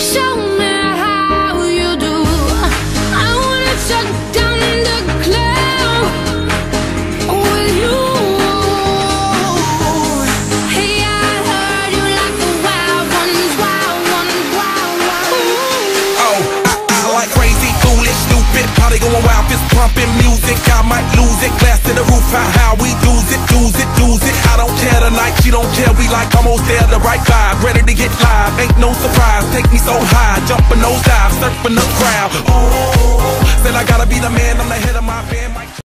show me how you do. I wanna shut down the club with you. Hey, I heard you like the wild ones, wild ones, wild ones. Oh, I like crazy, foolish, stupid, party going wild, fist pumping music. I might lose it, glass to the roof, how we lose it, lose it, lose it. I don't care tonight, she don't care, we like almost there, the right vibe, ready to get live, ain't no surprise, take me so high, jumping those dives, surfing the crowd. Oh, said I gotta be the man, I'm the head of my band.